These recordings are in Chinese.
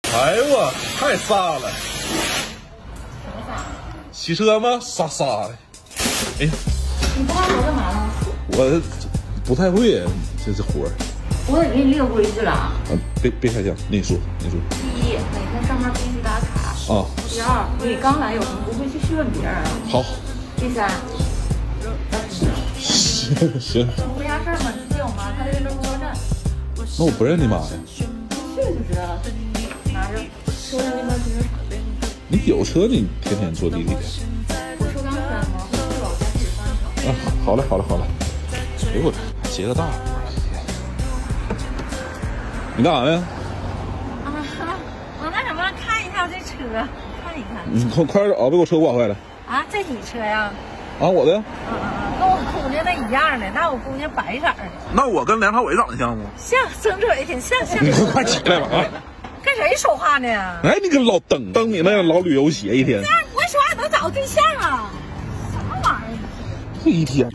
哎呦我太飒了！骑车吗？飒飒的。哎呀， 你不干活干嘛呢？ 我不太会这活儿。 我得给你列规矩了啊。 别开枪，你说。 第一，每天上班必须打卡。 啊。 第二，你刚来有什么不会去询问别人啊。 好。 第三， 行。 没啥事儿嘛，你接我妈，她这边公交站。 那我不认你妈呀。 去就知道了。拿着，车上那边停车场。 你有车，你天天坐地铁。 我车刚开吗？我去老家自己翻一啊，好嘞。哎呦我接个大活。你干啥呀？ 啊，我那什么看一下这车，看一看。 你快点别给我车刮坏了。 啊，这你车呀？ 啊，我的。 跟我姑娘那一样的，那我姑娘白色的。 那我跟梁朝伟长得像不？ 像，曾志伟挺像。 你快起来吧啊！ 跟谁说话呢？ 哎，你个老蹬你那样老旅游鞋一天。 不会说话能找个对象啊？什么玩意儿？ 这一天。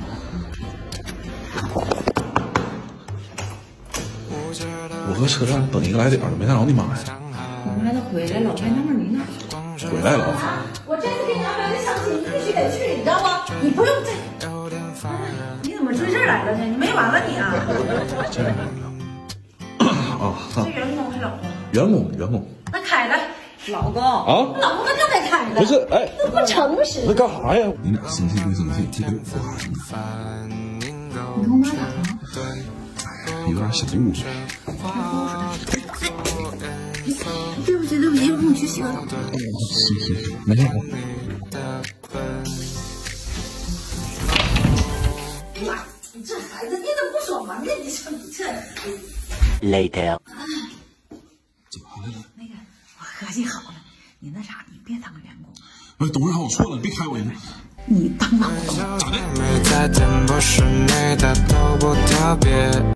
我搁车站等一个来点了，没看着你妈呀。 我妈都回来了，我还纳闷你哪去？ 回来了。 我这次给你安排的相亲，你必须得去，你知道吗？你不用这。你怎么追这儿来了呢？你没完了你啊！ 这样啊， 是员工还是老公？ 员工。 那凯子，老公啊， 老公那就得凯子。 不是，哎， 那不诚实。 那干啥呀？你俩生气归生气，这个不好。 你跟我妈咋了？ 有点小误会。 对不起，一会儿你去洗个澡。 行，没事。 妈，你这孩子你怎么不说嘛？你这。 Later。 怎么了？ 那个，我合计好了，你那啥，你别当员工。 哎，董事长，我错了，你别开我。 你当老公。 咋的？